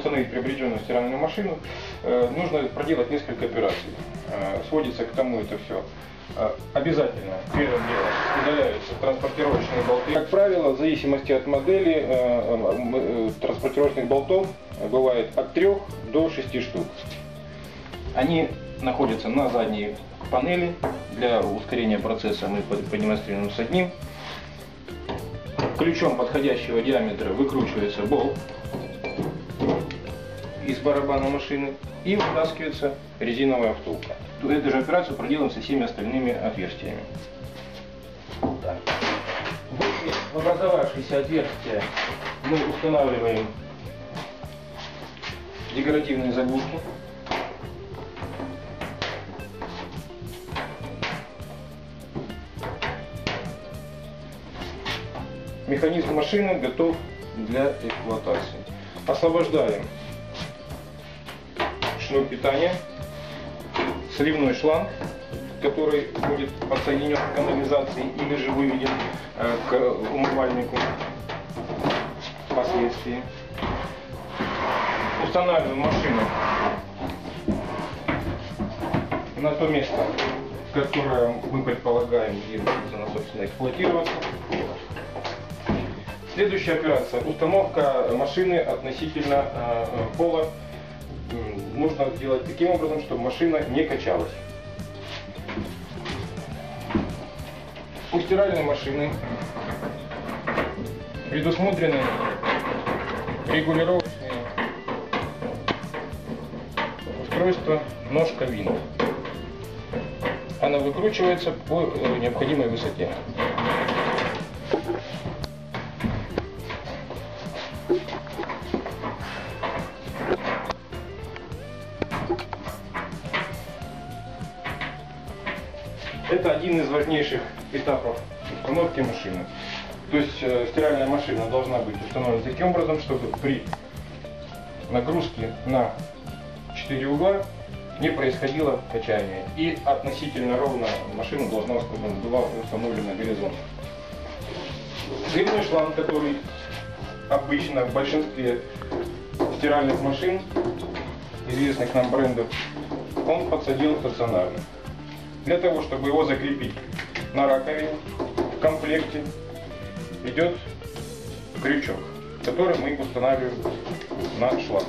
установить приобретенную стиральную машину, нужно проделать несколько операций. Сводится к тому это все. Обязательно первым делом удаляются транспортировочные болты. Как правило, в зависимости от модели, транспортировочных болтов бывает от 3 до 6 штук. Они находятся на задней панели. Для ускорения процесса мы продемонстрируем с одним. Ключом подходящего диаметра выкручивается болт из барабана машины и вытаскивается резиновая втулка. Эту же операцию проделаем со всеми остальными отверстиями. Так. В образовавшееся отверстие мы устанавливаем декоративные заглушки. Механизм машины готов для эксплуатации. Освобождаем шнур питания, сливной шланг, который будет подсоединен к канализации или же выведен к умывальнику впоследствии. Устанавливаем машину на то место, которое мы предполагаем и будет она, собственно, эксплуатироваться. Следующая операция – установка машины относительно пола. Нужно сделать таким образом, чтобы машина не качалась. У стиральной машины предусмотрены регулировочные устройства ножка-винт. Она выкручивается по необходимой высоте. Это один из важнейших этапов установки машины. То есть стиральная машина должна быть установлена таким образом, чтобы при нагрузке на 4 угла не происходило качание. И относительно ровно машина должна быть установлена горизонтально. Сливной шланг, который обычно в большинстве стиральных машин, известных нам брендов, он подсадил стационарно. Для того, чтобы его закрепить на раковине, в комплекте идет крючок, который мы устанавливаем на шланг.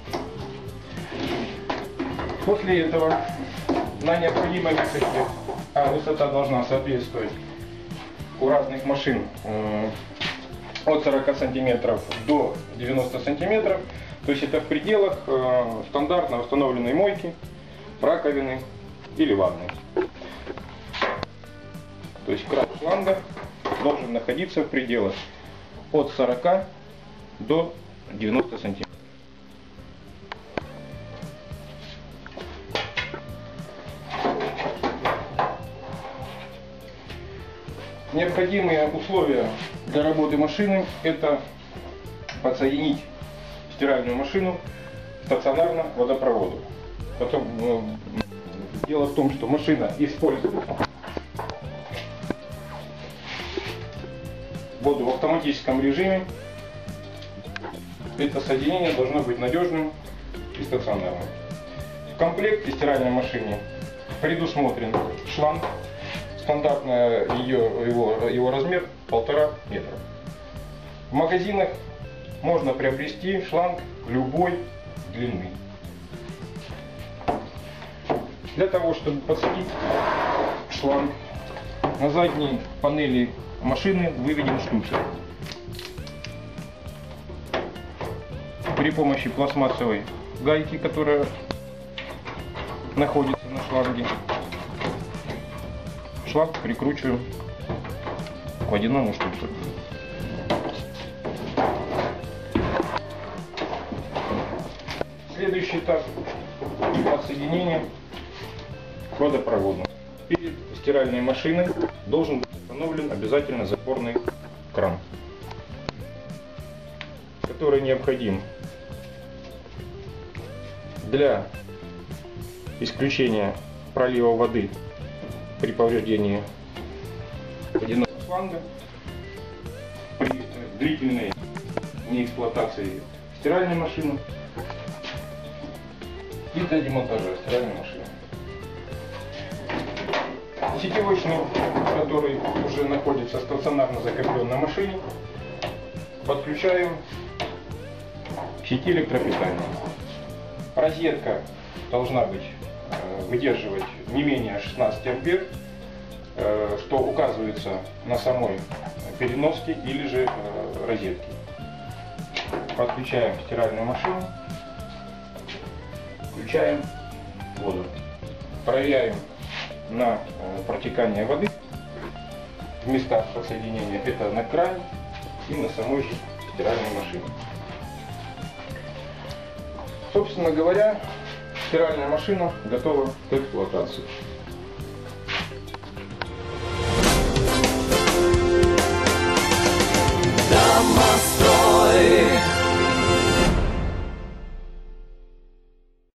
После этого на необходимой высоте, а высота должна соответствовать у разных машин от 40 см до 90 см, то есть это в пределах стандартно установленной мойки, раковины или ванны. То есть край шланга должен находиться в пределах от 40 до 90 см. Необходимые условия для работы машины – это подсоединить стиральную машину стационарно к водопроводу. Потом, дело в том, что машина использует воду в автоматическом режиме. Это соединение должно быть надежным и стационарным. В комплекте стиральной машины предусмотрен шланг. Стандартный его размер 1,5 метра. В магазинах можно приобрести шланг любой длины. Для того, чтобы подсадить шланг, на задней панели машины выведен штуцер. При помощи пластмассовой гайки, которая находится на шланге, шланг прикручиваем к водяному штуцеру. Следующий этап – отсоединение к водопроводу. Перед стиральной машиной должен быть установлен обязательно запорный кран, который необходим для исключения пролива воды при повреждении водяного шланга, при длительной неэксплуатации стиральной машины и для демонтажа стиральной машины. Сетевой шнур, который уже находится стационарно закреплен на машине, подключаем к сети электропитания. Розетка должна быть выдерживать не менее 16 ампер, что указывается на самой переноске или же розетке. Подключаем стиральную машину, включаем воду, проверяем на протекание воды в местах подсоединения, это на кране и на самой же стиральной машине. Собственно говоря, стиральная машина готова к эксплуатации. Домострой.